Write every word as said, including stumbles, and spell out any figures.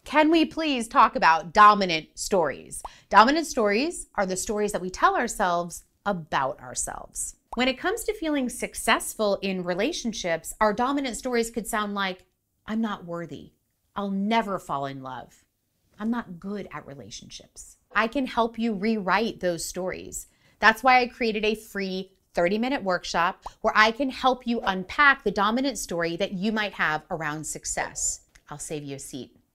Can we please talk about dominant stories? Dominant stories are the stories that we tell ourselves about ourselves. When it comes to feeling successful in relationships, our dominant stories could sound like, I'm not worthy. I'll never fall in love. I'm not good at relationships. I can help you rewrite those stories. That's why I created a free thirty minute workshop where I can help you unpack the dominant story that you might have around success. I'll save you a seat.